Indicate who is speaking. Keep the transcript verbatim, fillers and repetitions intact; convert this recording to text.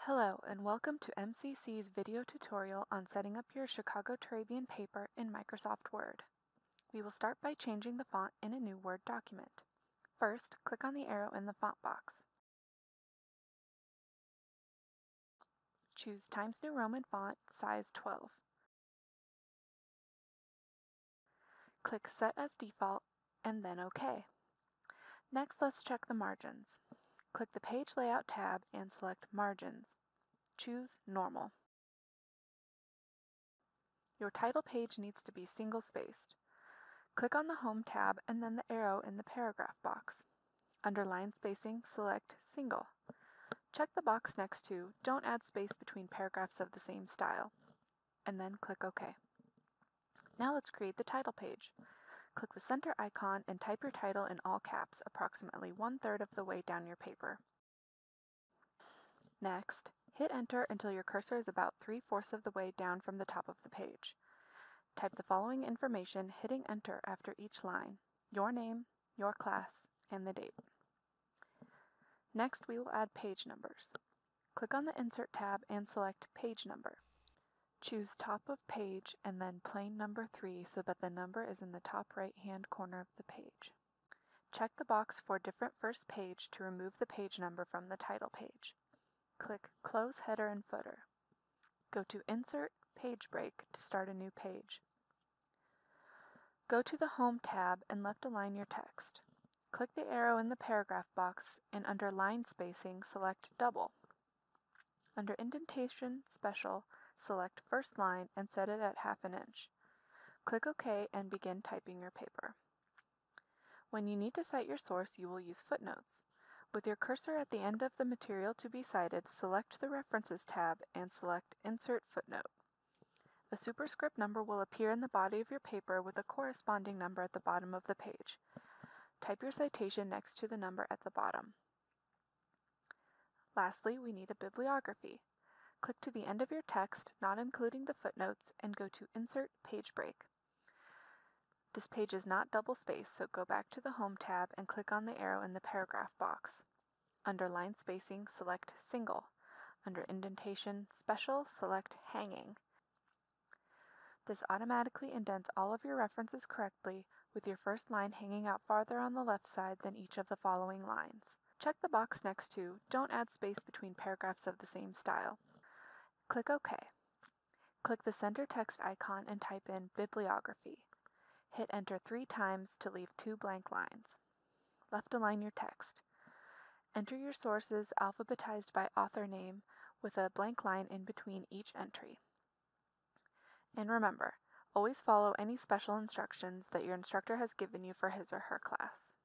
Speaker 1: Hello and welcome to M C C's video tutorial on setting up your Chicago-Turabian paper in Microsoft Word. We will start by changing the font in a new Word document. First, click on the arrow in the font box. Choose Times New Roman font, size twelve. Click Set as Default and then OK. Next, let's check the margins. Click the Page Layout tab and select Margins. Choose Normal. Your title page needs to be single-spaced. Click on the Home tab and then the arrow in the paragraph box. Under line spacing, select Single. Check the box next to Don't add space between paragraphs of the same style, and then click OK. Now let's create the title page. Click the center icon and type your title in all caps approximately one-third of the way down your paper. Next, hit Enter until your cursor is about three-fourths of the way down from the top of the page. Type the following information, hitting Enter after each line: your name, your class, and the date. Next, we will add page numbers. Click on the Insert tab and select Page Number. Choose Top of Page and then plain number three so that the number is in the top right-hand corner of the page. Check the box for Different First Page to remove the page number from the title page. Click Close Header and Footer. Go to Insert Page Break to start a new page. Go to the Home tab and left align your text. Click the arrow in the paragraph box and under line spacing, select Double. Under Indentation Special, select First Line and set it at half an inch. Click OK and begin typing your paper. When you need to cite your source, you will use footnotes. With your cursor at the end of the material to be cited, select the References tab and select Insert Footnote. A superscript number will appear in the body of your paper with a corresponding number at the bottom of the page. Type your citation next to the number at the bottom. Lastly, we need a bibliography. Click to the end of your text, not including the footnotes, and go to Insert Page Break. This page is not double-spaced, so go back to the Home tab and click on the arrow in the paragraph box. Under line spacing, select Single. Under Indentation Special, select Hanging. This automatically indents all of your references correctly, with your first line hanging out farther on the left side than each of the following lines. Check the box next to Don't add space between paragraphs of the same style. Click OK. Click the center text icon and type in Bibliography. Hit Enter three times to leave two blank lines. Left align your text. Enter your sources alphabetized by author name with a blank line in between each entry. And remember, always follow any special instructions that your instructor has given you for his or her class.